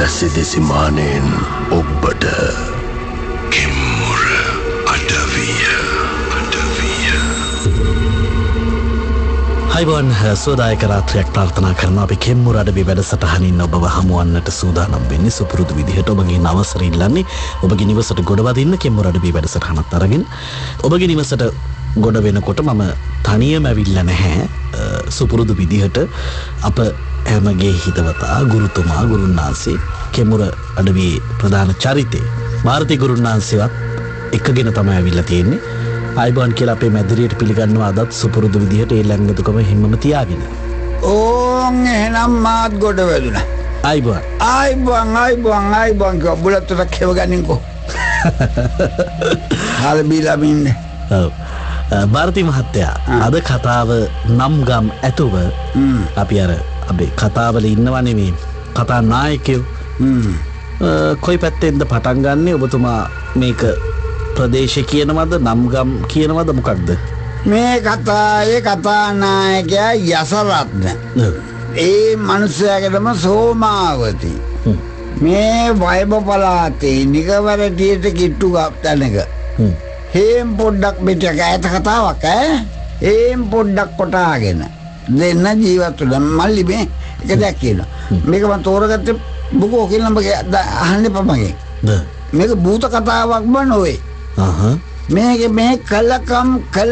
ඇසිදෙසිමානයෙන් ඔබ්බට කෙම්මුර අඩවිය හයිබෝන් සෝදායක රාත්‍රයක් ප්‍රාර්ථනා කරන අපි කෙම්මුර අඩවි වැඩසටහනින් ඔබව හමුවන්නට සූදානම් වෙන්නේ සුපුරුදු විදිහට ඔබගේ අවසර ඉල්ලන්නේ ඔබගේ නිවසට ගොඩ වදින්න කෙම්මුර අඩවි වැඩසටහනත් අරගෙන ඔබගේ නිවසට ගොඩ වෙනකොට මම තනියම ඇවිල්ලා නැහැ සුපුරුදු විදිහට අප හැමගේ හිතවතා ගුරුතුමා ගුරුන්නාන්සේ කෙම්මුර අඩවියේ ප්‍රධාන චරිතේ ಭಾರತಿ ගුරුන්නාන්සේවත් එක්කගෙන තමයි ඇවිල්ලා තියෙන්නේ ආයිබෝන් කියලා අපේ මැදිරියට පිළිගන්නවා අදත් සුපුරුදු විදිහට ඒ ළඟතුකම හිම්මම තියාගෙන. ඕන් එහෙනම් මාත් ගොඩ වැදුනා. ආයිබෝන් කබුලත්තට කෙව ගන්නකෝ. හාල බීලා මින්නේ. ඔව්. ಭಾರತಿ මහත්තයා අද කතාව නම් ගම් ඇතුව අපි අර අපේ කතාවල ඉන්නවනේ මේ කතා නායකයෝ. කොයි පැත්තෙන්ද පටන් ගන්නෙ ඔබතුමා මේක ප්‍රදේශය කියනවද නම්ගම් කියනවද මොකක්ද මේ කතාවේ කතානායකයා යසරත්න ඒ මනුස්සයාගේම සෝමාවති මේ වයඹ පළාතේ නිකවරටියට කිට්ටු ගන්නක හේම් පොඩ්ඩක් පිටක ඇත කතාවක් හේම් පොඩ්ඩක් කොටාගෙන දෙන්න ජීවත් වෙන මල්ලි මේ එක දෙයක් කියනවා මේක මම තෝරගත්තේ බුකෝ කියලා මගේ අහන්න එපා මගෙන් මේක භූත කතාවක් බ නොවේ මේක මේ කලකම්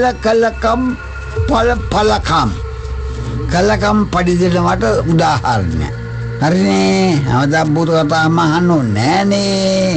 පඩිදෙනවට උදාහරණය හරිනේ අවදා භූත කතා අහන්න ඕනේ නෑනේ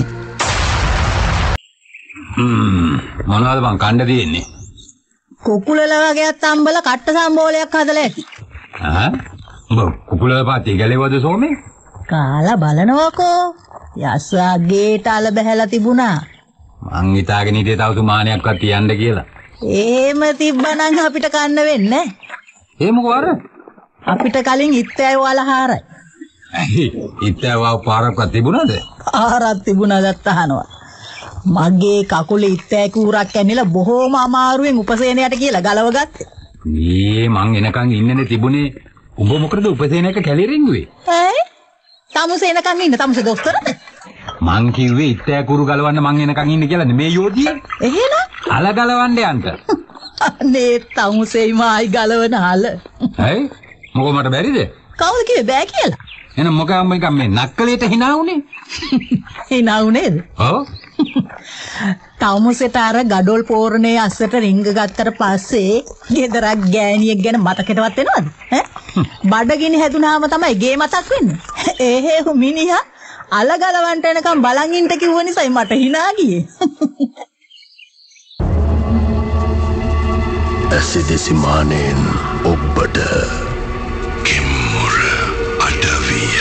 මොනවද බං කණ්ඩ තියෙන්නේ කුකුලල වගේත් අම්බල කට්ට සම්බෝලයක් හදලා ඇති උඹ කුකුලල පාති ගැලේවද සෝමේ කාලා බලනවකෝ යස්සාගේට අල බහැලා තිබුණා මං හිතාගෙන හිටියේ තව සුමානයක්වත් තියන්න කියලා එහෙම තිබ්බනම් අපිට කන්න වෙන්නේ ඒ මොකෝ අර අපිට කලින් ඉත්තෑව වලහාරයි ඉත්තෑව පාරක්වත් තිබුණාද ආරක් තිබුණාද අහනවා මගේ කකුලේ ඉත්තෑ කූරක් කැන්නලා බොහොම අමාරුවෙන් උපසේනයට කියලා ගලව ගත්තේ මේ මං එනකන් ඉන්නනේ තිබුණේ උඹ මොකටද උපසේනයක කැලිරින්ගුවේ තමුසේනකන් ඉන්න තමුසේ දොස්තර මං කිව්වේ ඉත්තෑ කුරු ගලවන්න මං එනකන් ඉන්න කියලා නේ මේ යෝධිය එහෙනම් අල ගලවන්න යන්න අනේ තමුසේයි මායි ගලවන අල ඇයි මොකෝ මට බැරිද කවුද කිව්වේ බෑ කියලා එහෙනම් මොකක්ද මේ නක්කලේට hina උනේ hina උනේද ඔව් තමුසේට අර ගඩොල් පෝරණේ අස්සට රිංග ගත්තට පස්සේ ගෙදරක් ගෑණියෙක් ගැන මතකෙටවත් එනවද බඩගිනි හැදුනාම තමයි ගේ මතක් වෙන්නේ එහෙ මිනිහා අල ගලවන්ට එනකම් බලන් ඉන්න කිව්ව නිසායි මට hina ගියේ ඇසිදෙසිමානයෙන් ඔබ්බට කෙම්මුර අඩවිය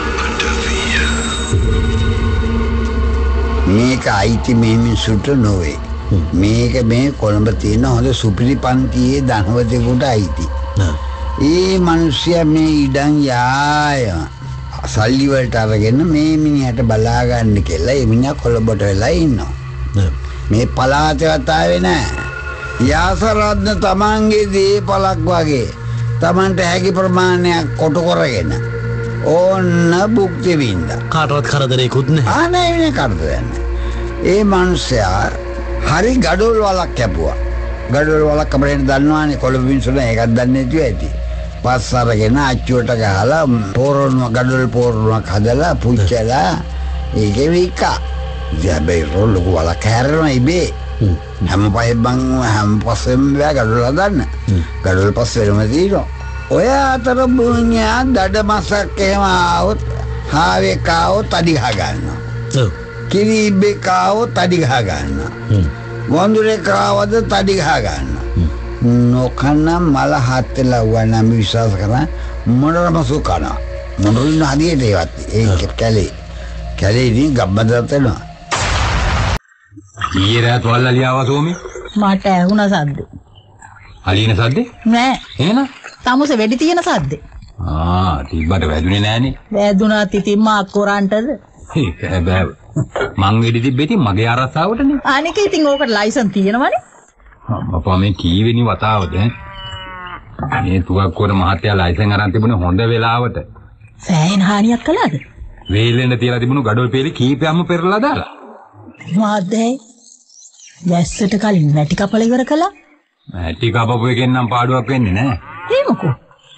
මේක අයිති මේ මිනිසුන්ට නොවේ මේක මේ කොළඹ තියෙන හොඳ සුපිරි පන්තියේ ධනවතෙකුට අයිති ඒ මිනිස්සයා මේ ඉඩම් යාය සල්ලි වලට අරගෙන මේ මිනිහට බලා ගන්න කියලා ඒ මිනිහා කොළඹට වෙලා ඉන්නවා මේ පළාතේවත් ආවේ නැහැ යාසරත්න තමන්ගේ දීපලක් වගේ තමන්ට හැකි ප්‍රමාණයක් කොටු කරගෙන ඕන්න භුක්ති විඳා කාටවත් කරදරයක්වත් නැහැ නෑ නේ කරදරයක් ඒ මිනිස්සයා හරි ගඩොල් වලක් කැපුවා ගඩොල් වලක් අපරෙන් දන්නවානේ කොළඹ මිනිස්සුලා ඒකක් දන්නේ නැතුව ඇති පස් අරගෙන අච්චුවට ගහලා පෝරණුව ගඩොල් පෝරණුවක් හදලා පුච්චලා ඒකේ විකා ජැබේ රොල්ලක වලක් හැරෙනවා ඉබේ හැම පස්සෙම බෑ ගඩොල් හදන්න ගඩොල් පස්සෙම තියෙනවා ඔය අතර බුණ්‍යා දඩ මසක් එහෙම ආවොත් හාවේ කාවොත් අඩි ගහ ගන්නවා කිරි ඉබ්බේ කාවොත් අඩි ගහ ගන්නවා වඳුරේ කාවද තඩි ගහ ගන්නවා නොකන්න මල හත්ලා වුණාම විශ්වාස කරා මොනරම සුකනවා මොනරින් හදියට ඒවත් ඒක කැලේ ඉතින් ගබ්බදත් වෙනවා ඊයේ රාත් වල්ලා ලියාවා සෝමි මට ඇහුණා සද්ද අලින සද්දේ නෑ එහෙනම් තමුසේ වෙඩි තියෙන සද්දේ තිබ්බට වැදුනේ නෑනේ වැදුනාත් ඉතින් මා කොරන්ටද ඒක බෑ මං වෙඩි තිබ්බේ ඉතින් මගේ අරසාවටනේ අනික ඉතින් ඕකට ලයිසන් තියෙනවනේ අපා මේ කීවෙනි වතාවද මේ තුවක්කුවර මහත්තයා ලයිසන් අරන් තිබුණේ හොඳ වෙලාවට සෑහෙන හානියක් කළාද වේලෙන්න තියලා තිබුණු ගඩොල් පෙළි කීපයක්ම පෙරලා දාලා. මොකද්දේ? වැස්සට කලින් මැටි කපලා ඉවර කළා. මැටි කපපු එකෙන් නම් පාඩුවක් වෙන්නේ නැහැ. ඒ මොකෝ?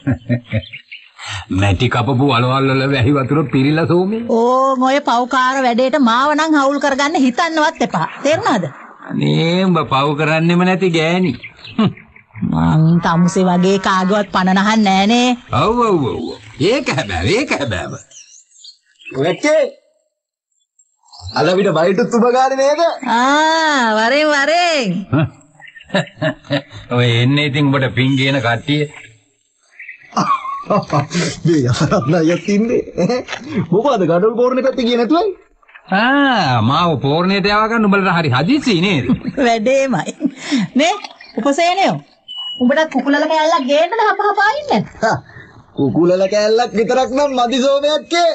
මැටි කපපු වලවල් වල වැහි වතුර පිරීලා සෝමේ. ඔය පව්කාර වැඩේට මාව නම් හවුල් කරගන්න හිතන්නවත් එපා. තේරුණාද? අනේ උඹ පව් කරන්නෙම නැති ගෑණි. මං තමුසේ වගේ කාගවත් පණ නහන්නේ නෑනේ. ඔව්. ඒක හැබැයි. ඔයකේ අද විතර බයිට් තුබ ගානේ නේද? වරෙන්. ඔය එන්නේ ඉතින් උඹට පින් ගේන කට්ටිය. මේ යසරත්නයත් ඉන්නේ. මොකද ගඩොල් පෝරණේ පැත්තේ ගියේ නැතුවයි? මාව පෝරණයට යවා ගන්න උඹලට හරි හදිසි නේද? වැඩේමයි. නේ උපසේනයෝ. උඹට කුකුලල කෑල්ලක් ගේන්නද හපහපා ඉන්නේ? කුකුලල කෑල්ලක් විතරක් නම් මදි සෝමයක්කේ.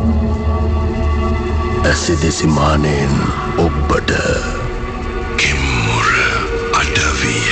ඇසිදෙසි මානෙන් ඔබට කිම්මුර අඩවිය.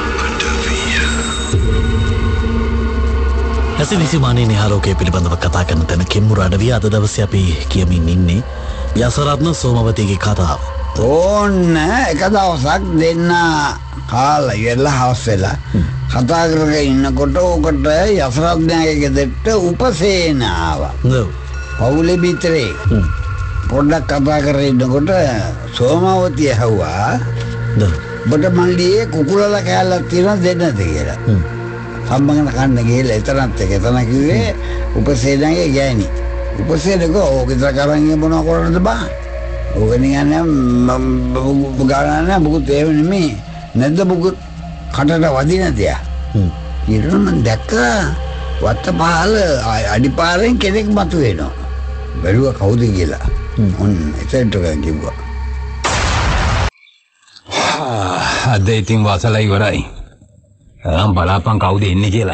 ඇසිදිසිමානයේ නිහාරෝකය පිළිබඳව කතා කරන තැන කෙම්මුර අඩවිය අද දවසේ අපි කියමින් ඉන්නේ යසරත්න සෝමවතිගේ කතාව. ඕන්න එක දවසක් දෙන්න කාලා ඉවරලා හවස් වෙලා කතා කරගෙන ඉන්නකොට ඔකට යසරත්නයාගේ ගෙදරට උපසේන ආවා. පවුලේ පිටරේ පොඩ්ඩක් කතා කරගෙන ඉන්නකොට සෝමවතිය ඇහුවා ඔබට මල්ලියේ කුකුලල කෑල්ලක් තියෙනවා දෙන්නද කියලා. සම්මගන කන්න ගිහලා එතනත් එතන කිව්වේ උපසේනගේ ගෑණි. උපසේනකෝ ඕක විතර කරන් මොනවා කරන්නද බා? ඕක නිකන් ගානන බුකුත් ඒව නෙමෙයි. නැද්ද බුකුත් කටට වදින දෙයක්. ඊට මම දැක්කා වත්තපාල අඩිපාරෙන් කෙනෙක් මතුවෙනවා. බැලුවා කවුද කියලා. ඔන්න එතනට ගිහුවා. අද ඉතින් වසලා ඉවරයි. බලාපන් කවුද එන්නේ කියලා.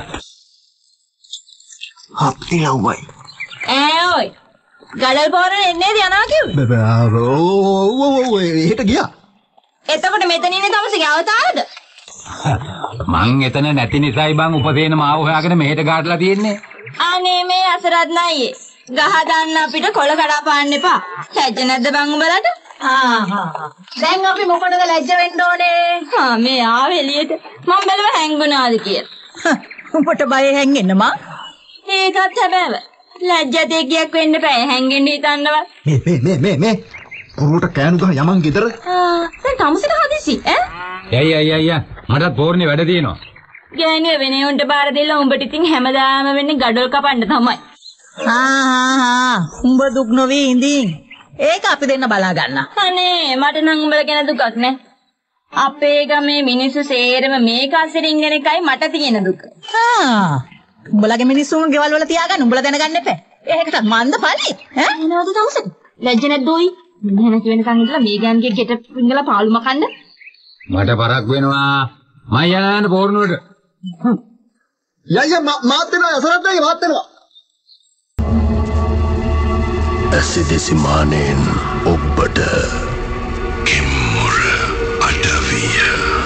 හප්ති ලව්වයි. ඔයි. ගඩල් පෝරණ එන්නේ යනවා කිව්වේ. ඔව් එහෙට ගියා. එතකොට මෙතන ඉන්නේ තමසේ අවතාරද? මං එතන නැති නිසායි බං උපසේන මාව හොයාගෙන මෙහෙට ගාටලා තියෙන්නේ. අනේ මේ අසරත් නයියේ. ගහ දාන්න අපිට කොළ කඩා පාන්න එපා. ලැජ්ජ නැද්ද බං උඹලට? දැන් අපි මොකටද ලැජ්ජ වෙන්න ඕනේ? මේ ආවේ එළියට. මම බැලුවා හැංගුණාද කියලා. උඹට බය හැංගෙන්න මං? ඒකත් හැබෑව. ලැජ්ජතේ කියක් වෙන්න බෑ හැංගෙන්න හිතන්නවත්. මේ පුරුට කෑනු ගහ යමන් ගෙදර. දැන් තමසට හදිසි ඈ? අයියා මටත් පෝරණේ වැඩ තියෙනවා. ගෑණිය වෙනේ උන්ට බාර දෙලා උඹට ඉතින් හැමදාම වෙන්නේ ගඩොල් කපන්න තමයි. උඹ දුක් නොවී ඉඳින්. ඒක අපි දෙන්න බලා ගන්න. අනේ මට නම් උඹලා ගැන දුකක් නෑ. අපේ ගමේ මිනිස්සු සේරම මේක අසිරින් ඉන්න එකයි මට තියෙන දුක. උඹලගේ මිනිස්සුන් ගෙවල් වල තියාගන්න උඹලා දැනගන්න එපා. ඒකට මන්ද පළි. එනවද තමසට? ලැජ්ජ නැද්දෝයි? මෙහෙ නැති වෙනකන් ඉඳලා මේ ගෑන්ගේ ගෙට පිංගලා පාළු මකන්න. මට පරක් වෙනවා. මම යන්න පෝරණුවට. මාත් වෙනවා යසරත්නගේ මාත් වෙනවා. ඇසිදෙසි මානෙන් ඔබට කිම්මුර අඩවිය.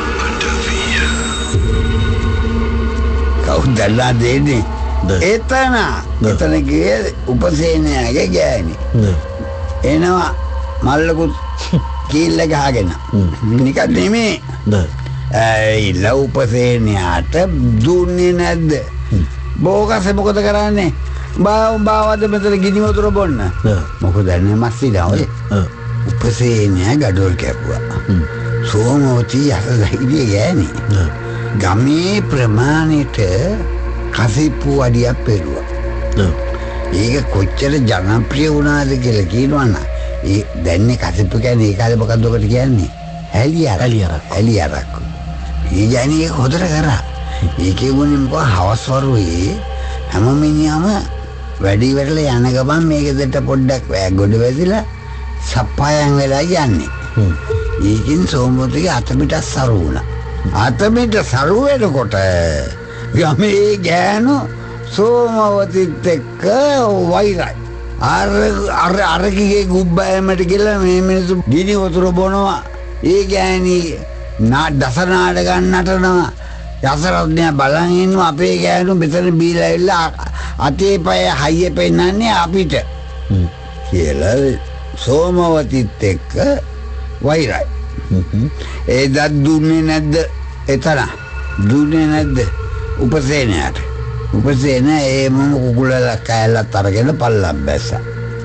කවුද දල්ලා දෙන්නේ? එතන ගියේ උපසේනයාගේ ගෑණි. එනවා මල්ලකුත් කීල්ල ගහගෙන. නිකන් නෙමෙයි. ඉල්ල උපසේනයාට දුන්නේ නැද්ද? බෝකසේ මොකද කරන්නේ? බාවද මෙතන ගිනි වතුර බොන්න. මොකද දැන්නේ මස්සිලා ඔය. උපසේනයා ගඩොල් කැපුවා. සෝමවති යසදහිරිය ගෑණි. ගමේ ප්‍රමාණයට කසිප්පු අඩියක් පෙරුවා. ඒක කොච්චර ජනප්‍රිය වුණාද කියලා කියනවනම් ඒ දැන්නේ කසිප්පු කියන්නේ ඒ කාලේ මොකද්ද ඔකට කියන්නේ? ඇලියරක්. ඒ කියන්නේ හොදට කරා. ඒකේ වුණේ මොකක් හවස් වරුවේ හැම මිනිහම වැඩි ඉවරලා යන ගමන් මේක දෙට පොඩ්ඩක් ගොඩ වැදිලා සප්පායන් වෙලා යන්නේ. ඒකින් සෝමවතිගේ අත පිට සරු වුණා. අතමිට සරු වෙනකොට ගමේ ගෑනු සෝමවතිත් එක්ක වෛරයි. අරකිගේ ගුබ්බෑමට ගිහලා මේ මිනිස්සු ගිනි වතුර බොනවා. ඒ ගෑණි දස නාටක නටනවා. යසරත්නයා බලන් ඉන්නවා අපේ ගෑනු මෙතන බීලා ඇවිල්ලා අතේ පය හයිය පෙන්නන්නේ අපිට. කියලා සෝමවතිත් එක්ක වෛරයි. ඒ දත් දුන්නේ නැද්ද එතන? දුන්නේ නැද්ද උපසේනයට? උපසේන ඒ මොම කුකුලලා කෑල්ලත් අරගෙන පල්ලම් බැස්සා.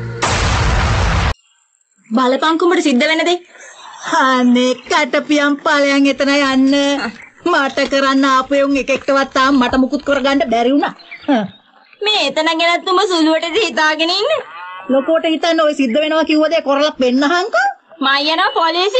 බලපංකුඹට සිද්ධ වෙන දේ. අනේ කටපියම් ඵලයන් එතන යන්න. මට කරන්න ආපෙයුන් එකෙක්ටවත් තාම මට මුකුත් කරගන්න බැරි වුණා. මේ එතන ගැනත් උඹ සුළුවට හිතාගෙන ඉන්නේ. ලොකෝට හිතන්න ඔය සිද්ධ වෙනවා කිව්ව දේ කරලා පෙන්නහන්කෝ. මම යනවා පොලිසි.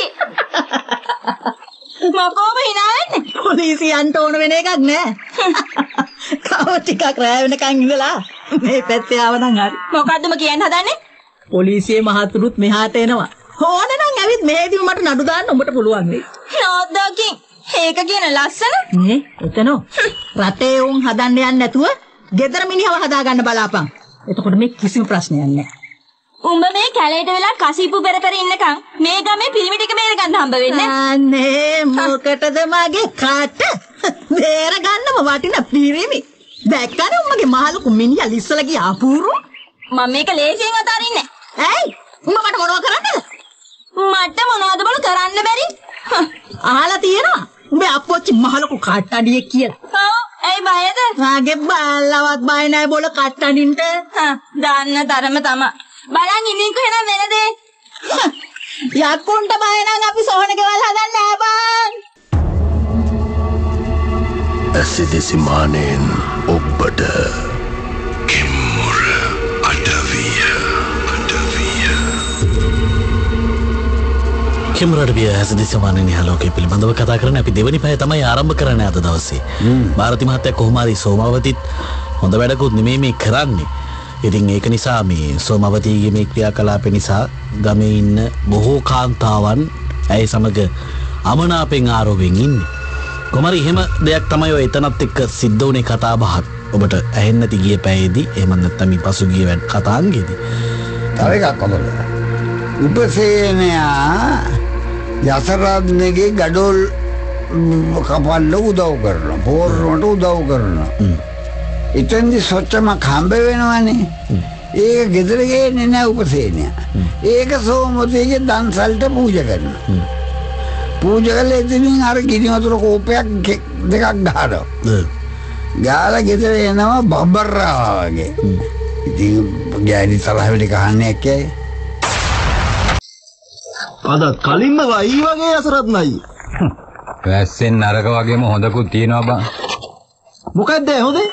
මොකෝම hina වෙන්නේ? පොලිසියන්ට ඕන වෙන එකක් නෑ. තව ටිකක් රැ වෙනකන් ඉඳලා මේ පැත්තේ ආවනම් හරි. මොකද්ද උඹ කියන්න හදන්නේ? පොලිසියේ මහතුරුත් මෙහාට එනවා. ඕන නම් ඇවිත් මෙහෙදිම මට නඩු දාන්න උඹට පුළුවන් වෙයි. නෝද්දකින්. ඒක කියන ලස්සන. නේ එතනෝ රටේ උන් හදන්න යන්නේ නැතුව ගෙදර මිනිහව හදාගන්න බලාපන්. එතකොට මේ කිසිම ප්‍රශ්නයක් නැහැ. උඹ මේ කැලේට වෙලා කසීපු පෙර ඉන්නකම් මේ ගමේ පිරිමි ටික බේර ගන්න හම්බ වෙන්නේ. අනේ මොකටද මගේ කට බේර ගන්නම වටින පිරිමි. දැක්කද උඹගේ මහලුකු මිනිහා ලිස්සලා ගියා අපූරු. මම මේක ලේසියෙන් අතාරින්නේ නැහැ. ඇයි උඹ මට මොනව කරන්නද? මට මොනවද බල කරන්න බැරි? අහලා තියෙනවා උඹේ අප්පොච්චි මහලුකු කට්ටඩියේ කියලා. ඔව් ඇයි බයද? වාගේ බල්ලවත් බය නැහැ බොල කට්ටඩින්ට. දාන්න තරම තමයි. බලන් ඉන්නකෝ එහෙනම් වෙන දේ. යක්කුන්ට බය නම් අපි සෝහන ගෙවල් හදන්න නෑ බං. ඇසිදෙසි මානෙන් ඔබට කිම්මුර අඩවිය කෙමුරඩවිය ඇසිදෙසි මානෙන් ඉහළෝකයේ පිළිබඳව කතා කරන්න අපි දෙවනි පැය තමයි ආරම්භ කරන්නේ අද දවසේ. ಭಾರತಿ මහත්තයා කොහොම හරි සෝමාවතිත් හොඳ වැඩකුත් නෙමෙයි මේ කරන්නේ. ඉතින් ඒක නිසා මේ සෝමවතීගේ මේ ක්‍රියාකලාප නිසා ගමේ ඉන්න බොහෝ කාන්තාවන් ඇය සමග අමනාපෙන් ආරෝපෙන් ඉන්නේ. කොහමරි එහෙම දෙයක් තමයි ඔය එතනත් එක්ක සිද්ධ වුණේ කතා බහක්. ඔබට ඇහෙන්නේ නැති ගිය පැයේදී එහෙම නැත්නම් මේ පසුගිය වැඩ කතාංගෙදී. තව එකක් අමතක. උපසේනයා යසරත්නගේ ගඩොල් කපන්න උදව් කරනවා. පෝරනට උදව් කරනවා. ඉතින්දි සොච්චමක් හම්බ වෙනවනේ. ඒක ගෙදර ගේන්නේ නැහැ උපසේනයා. ඒක සෝමවතිගේ දන්සල්ට පූජා කරනවා. පූජා කළා ඉතින් අර ගිනි වතුර කෝපයක් දෙකක් ගහනවා. ගාලා ගෙදර එනවා බබරා වගේ. ඉතින් ගෑණි තරහ වෙලි කහන්නේ ඇයි? අද කලින්ම වයි වගේ අසරත්නයි. වැස්සෙන් නරක වගේම හොඳකුත් තියෙනවා බං. මොකක්ද හොඳේ?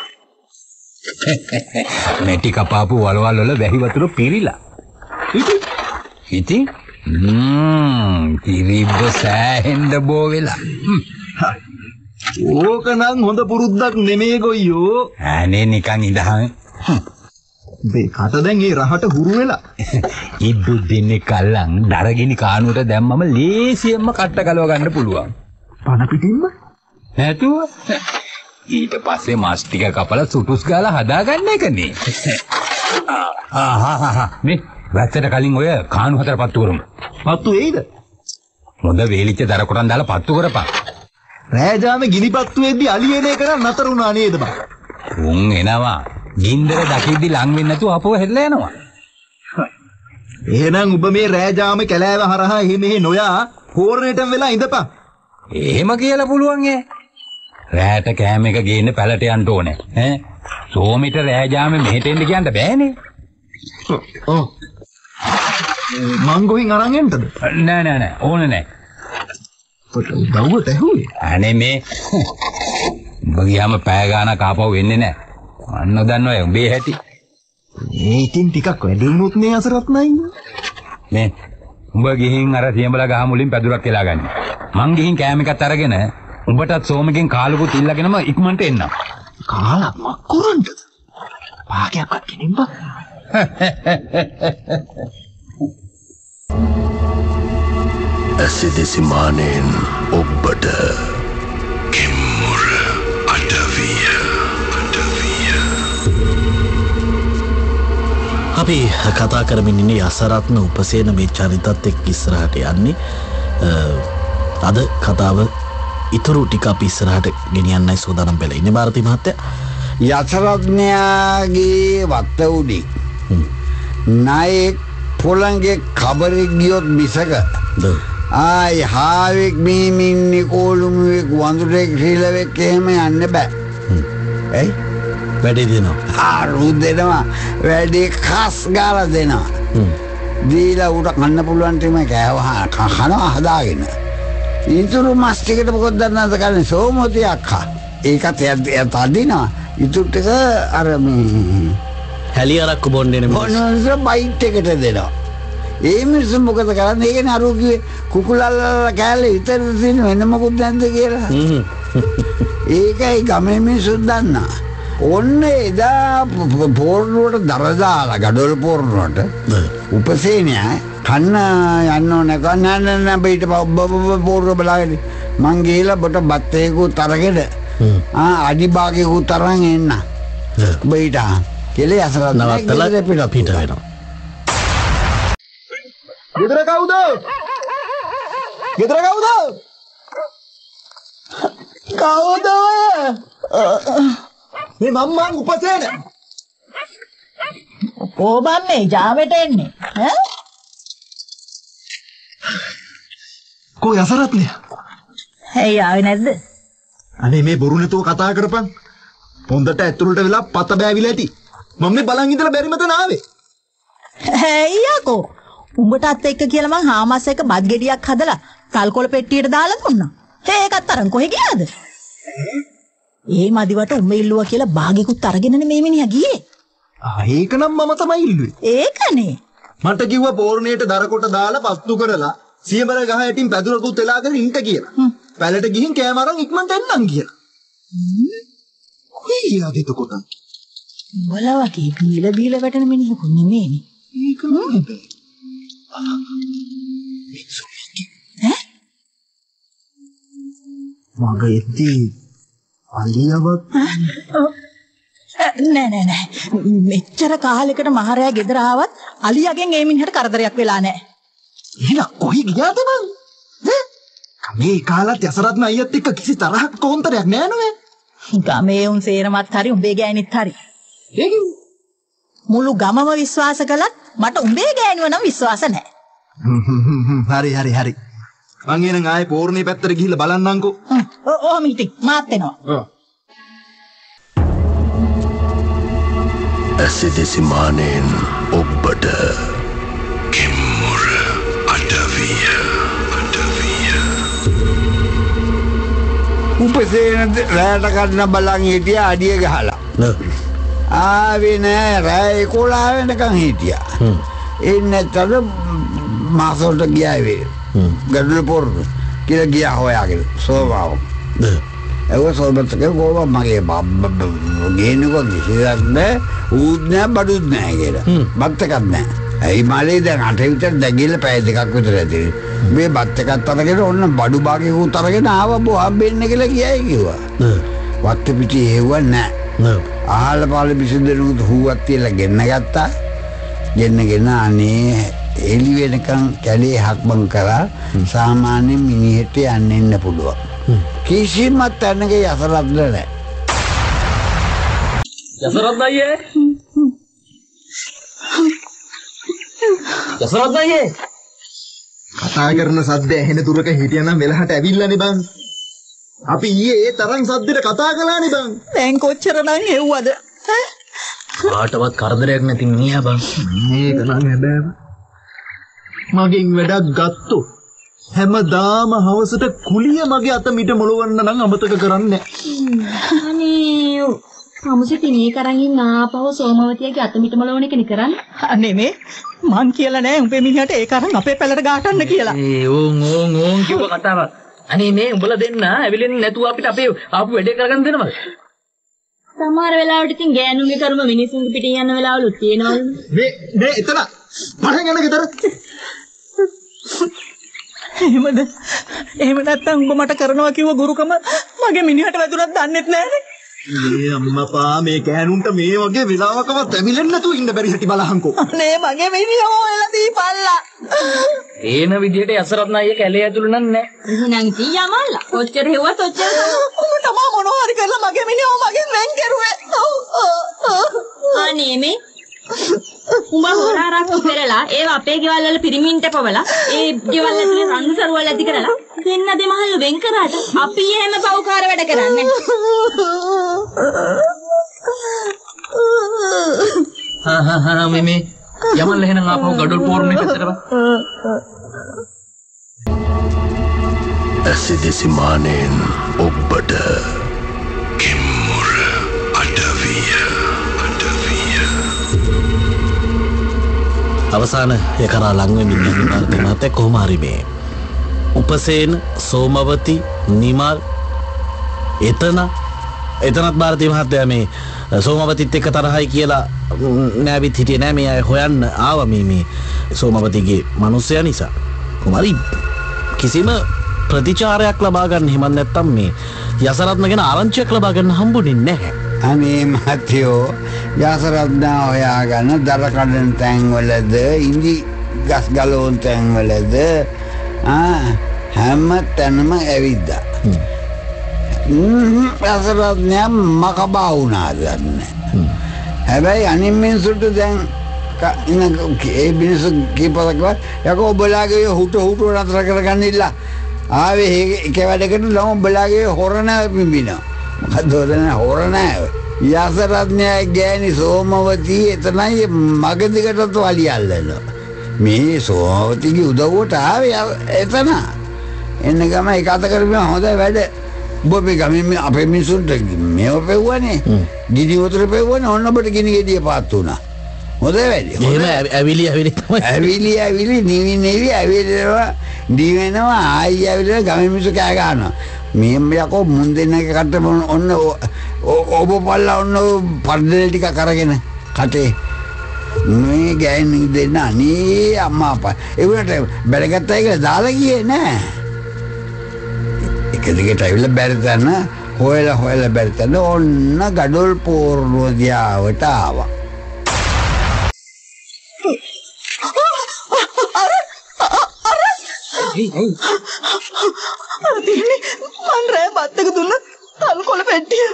මෙටි කපාපු වලවල් වල වැහි වතුර පිරීලා. ඉතින් කිරිබ්බ සෑහෙන්න බෝ වෙලා. ඕකනම් හොඳ පුරුද්දක් නෙමේ ගොයියෝ. අනේ නිකන් ඉඳහන්. මේ කට දැන් ඒ රහට හුරු වෙලා. ඉද්දු දෙන්නේ කල්ලන් දරගිනි කානුවට දැම්මම ලේසියෙන්ම කට්ට ගලව ගන්න පුළුවන්. පණ පිටින්ම? නැතුව ඊට පස්සේ මාස් ටික කපලා සුටුස් ගාලා හදාගන්න එකනේ. මේ වැත්තට කලින් ඔය කාණු හතර පත්තු කරමු. පත්තු එයිද? හොඳ වේලිච්ච දර කොටන් දාලා පත්තු කරපන්. රෑජාමේ ගිනිපත්තු වෙද්දි අලියන එක නම් නතර වුණා නේද බං? උන් එනවා. ගින්දර දකිද්දි ලං වෙන්නේ නැතුව අපව හෙල්ලලා යනවා. එහෙනම් ඔබ මේ රෑජාමේ කැලෑව හරහා එහෙ මෙහෙ නොයා හෝරණයටම වෙලා ඉඳපන්. එහෙම කියලා පුළුවන් ඈ. රෑට කෑම එක ගේන්න පැලට යන්න ඕනේ. ඈ සෝමිට රෑජාමේ මෙහෙට එන්න කියන්න බෑනේ. ඔව්. මං ගොහින් අරන් එන්නද? නෑ ඕනේ නෑ. පොත උදව්වට ඇහුවේ. අනේ මේ උඹ ගියාම පැය ගානක් ආපහු වෙන්නේ නෑ. අන්න දන්නවා උඹේ හැටි. මේ ඉතින් ටිකක් වැඩි වුණොත් නේ අසරත්නයි. මේ උඹ ගිහින් අර සියඹලා ගහ මුලින් පැදුරක් කියලා ගන්න. මං ගිහින් කෑම එකත් අරගෙන උඹටත් සෝමගෙන් කාලුකුත් ඉල්ලගෙනම ඉක්මනට එන්නම්. කාලක් මක්කුරන්ටද? භාගයක්වත් කෙනින් බා. ඇසිදෙසි මානෙන් ඔබට කිම්මුර අඩවිය අපි කතා කරමින් ඉන්නේ අසරත්න උපසේන මේ චරිතත් එක්ක ඉස්සරහට යන්නේ. අද කතාව ඉතුරු ටික අපි ඉස්සරහට ගෙනියන්නයි සූදානම් වෙලා ඉන්නේ ಭಾರತಿ මහත්තයා. යසරත්නයාගේ වත්ත උඩින් නායක පොළන්ගේ කබරෙක් ගියොත් මිසක ආයි හාවෙක් මීමින් නිකෝලුමුවෙක් වඳුරෙක් ශ්‍රීලවෙක් එහෙම යන්න බෑ. ඇයි? වැඩේ දෙනවා. ආරු දෙනවා. වැඩේ කස් ගාලා දෙනවා. දීලා උට කන්න පුළුවන් ටීම කෑවා කනවා හදාගෙන. ඊතුරු මස් ටිකට මොකද දන්නවද කන්නේ සෝමෝතිය අක්කා. ඒකත් එයා තදිනවා. ඊතුරු ටික අර මේ හැලි අරක්කු බොන්නේ නෙමෙයි. මොනවාද බයිට් එකට දෙනවා. ඒ මිනිස්සු මොකද කරන්නේ? ඒකනේ අර කිව්වේ කුකුලල්ලා කෑල්ල විතර තියෙන වෙන මොකුත් නැද්ද කියලා. ඒකයි ගමේ මිනිස්සු දන්නා. ඔන්න එදා පෝරණුවට දර දාලා ගඩොල් පෝරණුවට උපසේනය කන්න යන්න ඕන කන්න බීට පෝරණුව බලාගෙන මං ගිහලා බොට බත්තේකුත් අරගෙන අඩි භාගයකුත් අරන් එන්න බීට කෙලේ අසරත් නවත්තලා පිට වෙනවා. ගෙදර කවුද? ගෙදර කවුද? කවුද? මේ මම්මන් උපසේන. කොහොමද මේ ජාමෙට එන්නේ? ඈ? කොයි අසරත්නේ? ඇයි ආවේ නැද්ද? අනේ මේ බොරු නැතුව කතා කරපන්. හොඳට ඇතුළට වෙලා පත බෑවිලා ඇති. මම මේ බලන් ඉඳලා බැරි මතන ආවේ. ඇයි යකෝ? උඹටත් එක්ක කියලා මං හාමස් එක බත් ගෙඩියක් හදලා තල්කොළ පෙට්ටියට දාලා දුන්නා. ඒකත් අරන් කොහෙ ගියාද? ඒ මදිවට උඹ ඉල්ලුවා කියලා භාගෙකුත් අරගෙනනේ මේ මිනිහා ගියේ. ඒක නම් මම තමයි ඉල්ලුවේ. ඒකනේ. මට කිව්වා පෝරණයට දරකොට දාලා පත්තු කරලා සියඹර ගහ යටින් පැදුරකුත් එලාගෙන ඉන්න කියලා. පැලට ගිහින් කෑම අරන් ඉක්මනට එන්නම් කියලා. කොයි යදිත කොට? බලවා කී බීල වැටෙන මිනිහෙකු නෙමෙයිනේ. ඒක නෙමෙයි. මගේ ඉති අලියවත් නෑ මෙච්චර කාලයකට මහරයා ගෙදර ආවත් අලියාගෙන් ඒ මිනිහට කරදරයක් වෙලා නෑ. එහෙනම් කොහි ගියාද මං? මේ කාලත් යසරත්න අයියත් එක්ක කිසි තරහක් කොන්තරයක් නෑ නෝනේ. ගමේ උන් සේරමත් හරි උඹේ ගෑණිත් හරි. මුළු ගමම විශ්වාස කළත් මට උඹේ ගෑණිව නම් විශ්වාස නෑ. හරි. මං එනං ආයේ පෝරණේ පැත්තට ගිහිල්ලා බලන්නම්කෝ. ඔහොම හිටින් මාත් එනවා. ඇසිදිසි මානෙන් ඔබට කිම්මුර අඩවිය උපසේන රැට කන්න බලන් හිටියා අඩිය ගහලා. ආවේ නෑ රෑ 11 වෙනකන් හිටියා. එන්නේ තද මාසොල්ට ගියා වේ. ගඩොල් පොරණු කියලා ගියා හොයාගෙන සෝවාව. ඒක සෝබත් කෝවා මගේ ගේනකෝ කිසිවක් නෑ ඌත් නෑ බඩුත් නෑ කියලා. බත් එකක් නෑ. ඇයි මාලේ දැන් 8 විතර දැගිල්ල පැය දෙකක් විතර ඇති. මේ බත් එකත් අරගෙන ඔන්න බඩු භාගයකුත් අරගෙන ආවා බොහම්බෙන්න කියලා ගියයි කිව්වා. වත් පිටි ඒව නෑ. ආහල පාල බිසඳුනුත් හුවක් තියලා ගෙන්න ගත්තා. ගෙන්නගෙන අනේ එළි වෙනකන් කැලේ හක්බන් කරා සාමාන්‍ය මිනිහෙට යන්න පුළුවන්. කිසිම තැනක යසරත් නැහැ. යසරත් අයියේ. යසරත් අයියේ. කතා කරන සද්ද ඇහෙන දුරක හිටියනම් වෙලහට ඇවිල්ලානේ බං. අපි ඊයේ ඒ තරම් සද්දෙට කතා කළානේ බං. දැන් කොච්චර නම් හෙව්වද? කාටවත් කරදරයක් නැති මිනිහා බං. මේක නම් හැබෑව. මගෙන් වැඩක් ගත්තොත් හැමදාම හවසට කුලිය මගේ අත මිට මොලවන්න නම් අමතක කරන්නේ නැහැ. අනේ සමුසිත මේ කරන් ඉන්න ආපහු සෝමවතියගේ අත මිට මොලවන එකනේ කරන්නේ. අනේ මේ මං කියලා නෑ උඹේ මිනිහට ඒ කරන් අපේ පැලට ගාටන්න කියලා. ඒ ඕන් කිව්ව කතාවක්. අනේ මේ උඹලා දෙන්න ඇවිලෙන්නේ නැතුව අපිට අපේ ආපු වැඩේ කරගන්න දෙනවද? සමහර වෙලාවට ඉතින් ගෑනුන්ගේ කර්ම මිනිසුන්ගේ පිටින් යන වෙලාවලුත් තියෙනවලු. මේ එතන පහන් යන ගෙදර. එහෙම නැත්තම් උඹ මට කරනවා කිව්ව ගුරුකම මගේ මිනිහට වැදුනත් දන්නෙත් නෑනේ. මේ අම්මපා මේ කෑනුන්ට මේ වගේ වෙලාවකවත් ඇවිලෙන්නේ නැතුව ඉන්න බැරි හැටි බලහන්කෝ. අනේ මගේ මිනිහව ඔයලා දීපල්ලා. ඒන විදියට යසරත්න අයියේ කැලේ ඇතුළු නෑ. එහෙනම් ඉතින් යමල්ලා. ඔච්චර හෙව්වත් ඔච්චර උඹ තමා මොනවා හරි කරලා මගේ මිනිහව මගෙන් වෙන් කරුවේ. අනේ මේ උඹ හොරාරක්කු පෙරලා ඒව අපේ ගෙවල් වල පිරිමින්ට පවලා ඒ ගෙවල් ඇතුලේ රණ්ඩු සරුවල් ඇති කරලා දෙන්න දෙමහල්ලු වෙන් කරාට අපි එහෙම පව්කාර වැඩ කරන්නේ මේ යමල් එහෙනම් ආපහු ගඩොල් පෝරුනේ පැත්තට ඇසිදිසි මානෙන් ඔබට කිම්මුර අඩවිය අවසාන එකරා ලංවෙමින් යන ಭಾರತ මහත්තයා කොහොම හරි මේ උපසේන සෝමවති නිමල් එතනත් ಭಾರತೀය මහත්තයා මේ සෝමවතිත් එක්ක තරහයි කියලා නෑවිත් හිටියේ නෑ මේ අය හොයන්න ආවා මේ සෝමවතිගේ මිනිස්සයා නිසා කොහොමරි කිසිම ප්‍රතිචාරයක් ලබා ගන්න හිමන් නැත්තම් මේ යසරත්න ගැන ආරංචියක් ලබා ගන්න හම්බුනේ නැහැ. අනේ මහත්තයෝ යසරත්න හොයාගෙන දර කඩන තැන්වලද ඉඳි ගස් ගලවන තැන්වලද හැම තැනම ඇවිද්දා. යසරත්න මකබා වුණා දන්නේ. හැබැයි අනිත් මිනිස්සුන්ට දැන් ඒ මිනිස්සු කීපතක්වත් යකෝ ඔබලාගේ හුට නතර කරගන්න ඉල්ල ආවේ ඒක වැඩකට ලම ඔබලාගේ හොර නෑ පිඹිනවා. මොකද හොර නෑ. යසරත්නයේ ගෑණි සෝමවතී එතනයි මගදිකටත් වලිය අල්ලනවා. මේ සෝමවතීගේ උදව්වට ආවේ එතන. එන්න ගම එක අත කරපියා හොඳයි වැඩ. ඔබ මේ ගමේ අපේ මිනිස්සුන්ට මේව පෙව්වනේ. ගිනි වතුර පෙව්වනේ ඔන්න ඔබට ගිනි ගෙඩිය පාත් වුණා. හොඳයි වැඩි. එහෙම ඇවිලි නිවි ඇවිලනවා දිවෙනවා ආයි ඇවිලලා ගමේ මිනිස්සු කෑ ගන්නවා. මේ යකෝ මුන් දෙන්න එක කට ඔන්න ඔබ පල්ලා ඔන්න පඩේල් ටික කරගෙන කටේ මේ ගෑණි දෙන්න අනේ අම්මා අප්පා ඒ වුණාට බැලගත්තා කියලා දාලා ගියේ නෑ. එක දිගට ඇවිල්ලා බැරි තැන හොයලා බැරි තැන ඔන්න ගඩොල් පෝරුව දිහාවට ආවා. මන් රෑ බත්තක දුන්න තල්කොළ පෙට්ටිය.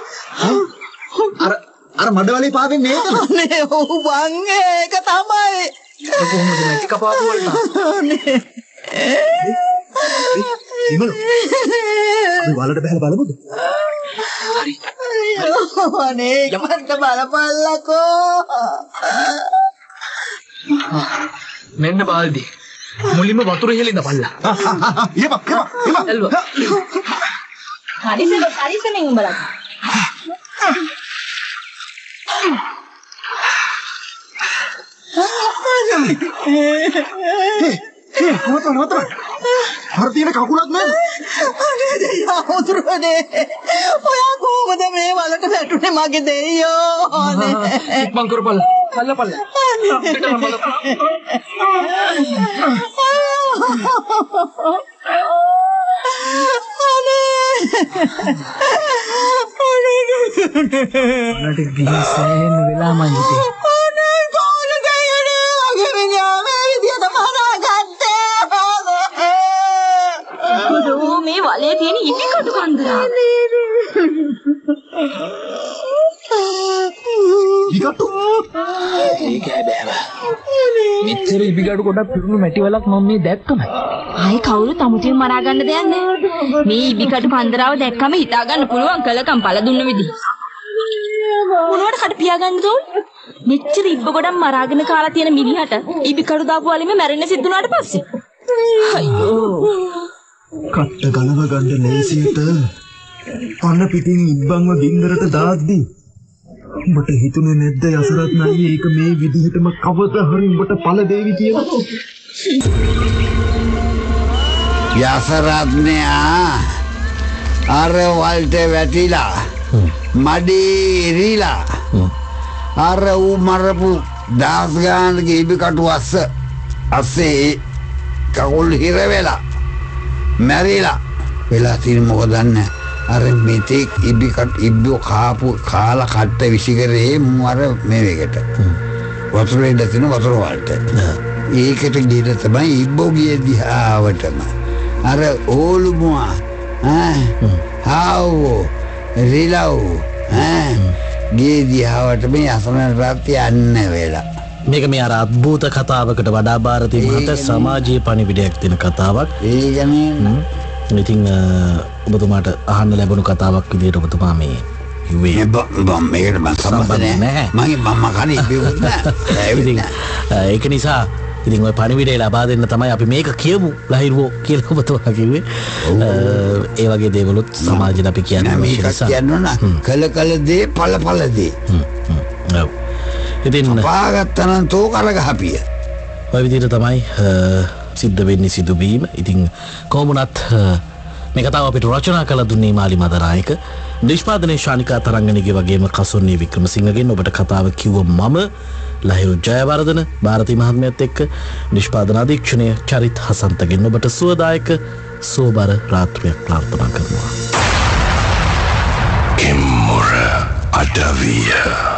අර මඩවලේ පාවෙන්නේ ඒකද? නේ ඔව් බං ඒක තමයි. කොහොමද නැති කපාපු වලට? ඉමල. අපි වලට බහලා බලමුද? හරි. අනේ යමන්ට බලපල්ලකෝ. මෙන්න බාල්දි. මුලින්ම වතුර හෙලින්න පල්ලා. එල්වා. හරිසනේ උඹලා. නතර. හර තියෙන කකුලක් නෑ. අනේ දෙයියෝ උතුරනේ. ඔයා කොහොමද මේ වලට වැටුනේ මගේ දෙයියෝ? අනේ. ඉක්මන් කරපල්ලා. පල්ලා. පිටම බලන්න. නට ගිහින් වෙලා මං හිතේ. අනේ කොහොමද ගියනේ? අගේ මිනිහා විදියට මරාගත්තේ. මේ වලේ තියෙන ඉපි කටු කන්දරා. ඊකට ඒක හැබෑව. මෙච්චර ඉබිගඩු කොටක් පිරුණු මැටි වලක් මම මේ දැක්කමයි. ආයි කවුරුත් අමුතියෙන් මරා ගන්න දෙයක් නෑ. මේ ඉබිකටු කන්දරාව දැක්කම හිතා ගන්න පුළුවන් කලකම් පළ දුන්න විදිහ. මොනවට කට පියාගන්නද උන්? මෙච්චර ඉබ්බ ගොඩක් මරාගෙන කාලා තියෙන මිනිහට ඉබිකටු දාපු වලින්ම මැරෙන්න සිද්ධ වුණාට පස්සේ. අයියෝ. කට්ට ගලව ගන්න ලේසියට අන්න පිටින් ඉබ්බන්ව ගින්දරට දාද්දි උඹට හිතුනේ නැද්ද යසරත්න අයියේ ඒක මේ විදිහටම කවදා හරි උඹට පළ දෙවි කියලා? යසරත්නයා අර වලට වැටිලා මඩේරිලා අර ඌ මරපු දාස් ගානගේ ඉබිකටු අස්සේ කකුල් හිර වෙලා මැරිලා වෙලා තියෙන මොකද දන්නේ? අර මෙතෙක් ඉබ්බෝ කාලා කට්ට විසිකරේ අර මේකට වතුරේ දැතින වතුර වලට ඒකට ගිහින් තමයි ඉබ්බෝ ගියේ දිහාවටම අර ඕලුමුවා හාවෝ රිලව් ගියේ දිහාවට මේ අසමන රත් යන්න වෙලා මේක මේ අර අද්භූත කතාවකට වඩා ಭಾರತೀය මහත සමාජීය පණිවිඩයක් දෙන කතාවක්. ඒ කියන්නේ ඉතින් ඔබතුමාට අහන්න ලැබුණු කතාවක් විදිහට ඔබතුමා මේ කිව්වේ මේකට මම සම්බන්ධ නැහැ. මම කණේ බිවුත් ඒක නිසා ඉතින් ඔය පණිවිඩය ලබා දෙන්න තමයි අපි මේක කියමු ලහිරුවෝ කියලා ඔබතුමා කිව්වේ. ඒ වගේ දේවලුත් සමාජයට අපි කියන්නේ මේක කියන්න කල දේ ඵල දේ. ඔව්. ඉතින් පාගත්තනම් තෝ කරගහපිය. ඔය විදිහට තමයි සිද්ධ වෙන්නේ සිදුවීම. ඉතින් කොහොමුණත් මේ කතාව අපිට රචනා කළ දුන්නේ මාලි මදනායක. නිෂ්පාදනයේ ශානිකා තරංගනිගේ වගේම කසොන්නේ වික්‍රමසිංහගෙන් ඔබට කතාව කිව්ව මම ලහිරු ජයවර්ධන ಭಾರತೀය මහත්මයාත් එක්ක නිෂ්පාදන අධීක්ෂණය චරිත් හසන්තගෙන් ඔබට සුවදායක සුවබර රාත්‍රියක් ප්‍රාර්ථනා කරනවා. කිම්මුර අඩවිය